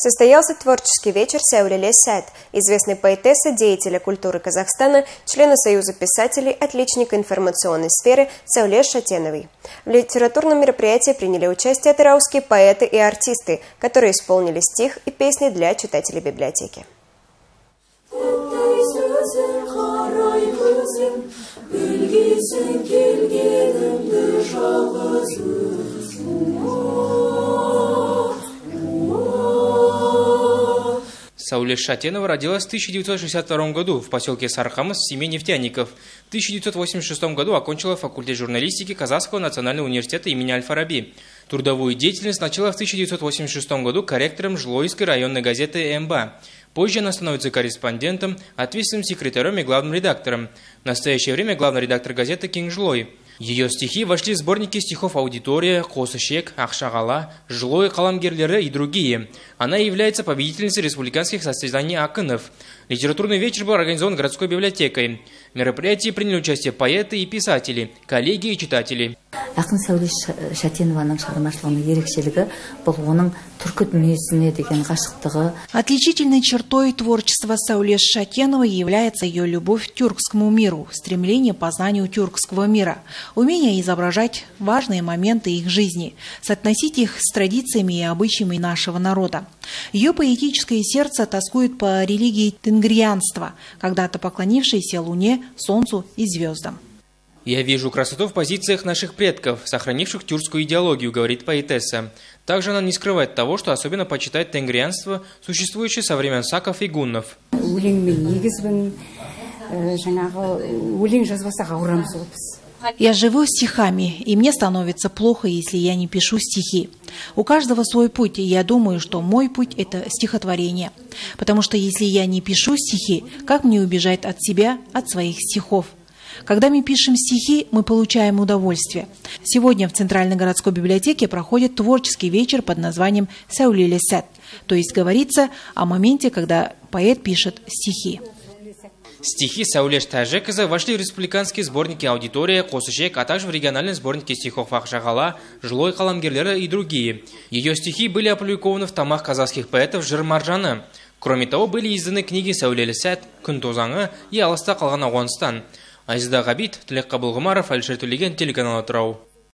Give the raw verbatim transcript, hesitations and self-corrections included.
Состоялся творческий вечер Сәулеле Сәт, известной поэтессы, деятеля культуры Казахстана, члена Союза писателей, отличника информационной сферы Сәуле Шатеновой. В литературном мероприятии приняли участие тарауские поэты и артисты, которые исполнили стих и песни для читателей библиотеки. Сәуле Шатенова родилась в тысяча девятьсот шестьдесят втором году в поселке Сарқамыс в семье нефтяников. В тысяча девятьсот восемьдесят шестом году окончила факультет журналистики Казахского национального университета имени Аль-Фараби. Трудовую деятельность начала в тысяча девятьсот восемьдесят шестом году корректором Жилойской районной газеты «МБА». Позже она становится корреспондентом, ответственным секретарем и главным редактором. В настоящее время главный редактор газеты «Кеңжилой». Ее стихи вошли в сборники стихов «Аудитория», «Қосышек», «Ақшағала», «Жилой қаламгерлері» и другие. Она является победительницей республиканских состязаний акынов. Литературный вечер был организован городской библиотекой. В мероприятии приняли участие поэты и писатели, коллеги и читатели. Ақын Сәуле Шатенованың шығармашылығының ерекшелігі бұл оның түркі дүниесіне деген ғашықтығы. Отличительной чертой творчества Сәуле Шатеновой является ее любовь к тюркскому миру, стремление к познанию тюркского мира, умение изображать важные моменты их жизни, соотносить их с традициями и обычаями нашего народа. Ее поэтическое сердце тоскует по религии тенгрианства, когда-то поклонившейся луне, солнцу и звездам. «Я вижу красоту в позициях наших предков, сохранивших тюркскую идеологию», — говорит поэтесса. Также она не скрывает того, что особенно почитает тенгрианство, существующее со времен саков и гуннов. Я живу стихами, и мне становится плохо, если я не пишу стихи. У каждого свой путь, и я думаю, что мой путь – это стихотворение. Потому что если я не пишу стихи, как мне убежать от себя, от своих стихов? Когда мы пишем стихи, мы получаем удовольствие. Сегодня в Центральной городской библиотеке проходит творческий вечер под названием «Сәулеле Сәт», то есть говорится о моменте, когда поэт пишет стихи. Стихи Сәуле Тәжековой вошли в республиканские сборники «Аудитория», «Қосышек», а также в региональные сборники стихов «Ақшағала», «Жилой қаламгерлері» и другие. Ее стихи были опубликованы в томах казахских поэтов «Жыр маржаны». Кроме того, были изданы книги «Сәулеле Сәт», «Күн тозаңы» и «Алыста қалған Ауғанстан». Азиза Ғабит, Тілек Қабылғымаров, Әлішер Төлеген, телеканал Атырау.